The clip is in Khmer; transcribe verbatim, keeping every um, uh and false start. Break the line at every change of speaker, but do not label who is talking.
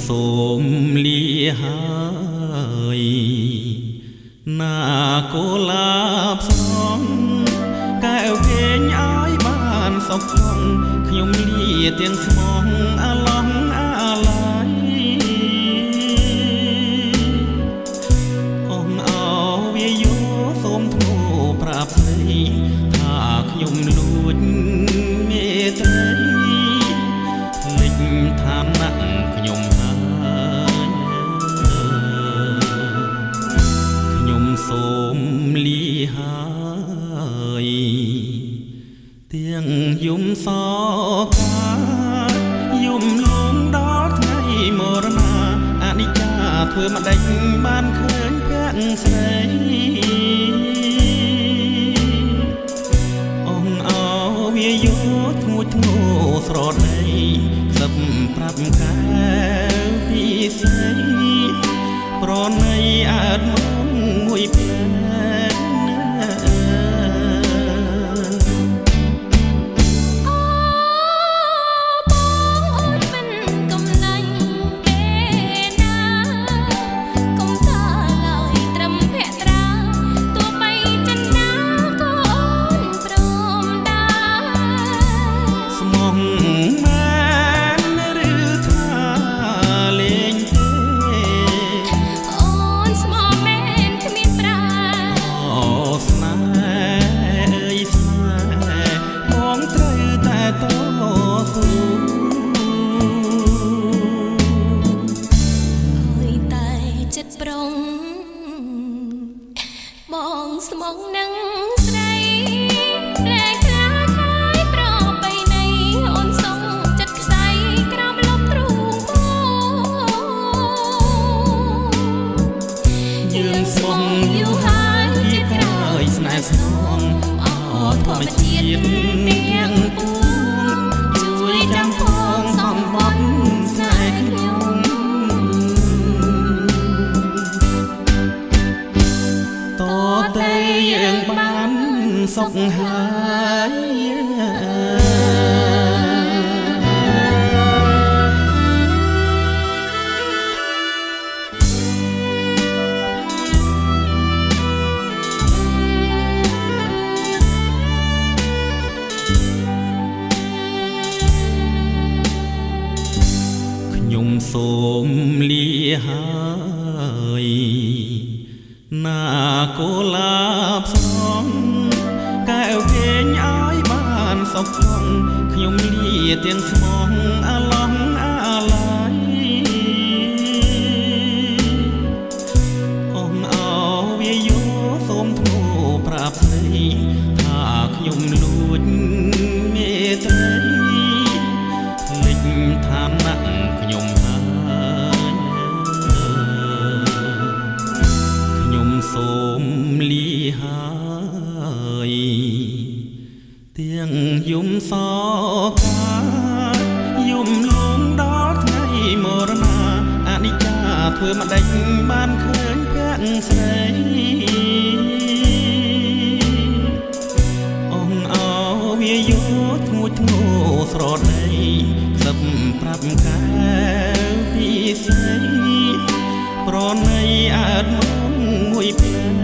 សូមលាហើយណាកូលាបស្រងកែវគេញឲ្យបានសុខក្នុងខ្ញុំលាទាំងស្មងអាឡងអាឡៃអូនអោវាយោសូមធ្នូប្រាប់ស្រីថាខ្ញុំលួចមេត្រីលិចឋានៈខ្ញុំហើយខ្ញុំសូមលាហើយទាំងយំសោកាយំលងដល់ថ្ងៃមរណាអនិច្ចាធ្វើម្ដេចបានឃើញភក្តិស្រីអូនអោវាយោធ្ងួចធ្ងោស្រដីខ្សឹបប្រាប់កែវពីស្រីប្រណីអើតមកមួយផ្លែបងស្មងនឹងស្រីแปลกខ្លះហើយប្របីនៃអូនសុំចិត្តខ្សែក្រោមលប់ទ្រូងយើងស្មងយូរហើយជាក្រោយស្នេហ៍ស្នងអត់ធម្មជាតិទាំងពួងជួយចាំផងសំបត់ស្នេហ៍ខ្ញុំតតែយើងបានសុខហើយខ្ញុំសូមលាហើយណាកូលាបស្រងកែវគេញឲ្យបានសុខក្នុងខ្ញុំលាទាំងស្មងអាឡងអាឡៃអូនអោវាយោសូមធ្នូប្រាប់ស្រីថាខ្ញុំលួចមេត្រីលិចឋានៈខ្ញុំហើយខ្ញុំសូមលាហើយទាំងយំសោកាយំលងដល់ថ្ងៃមរណាអនិច្ចាធ្វើម្ដេចបានឃើញភក្តិស្រីអូនអោវាយោធ្ងួចធ្ងោស្រដីខ្សឹបប្រាប់កែវពីស្រីប្រណីអើតមកមួយផ្លែ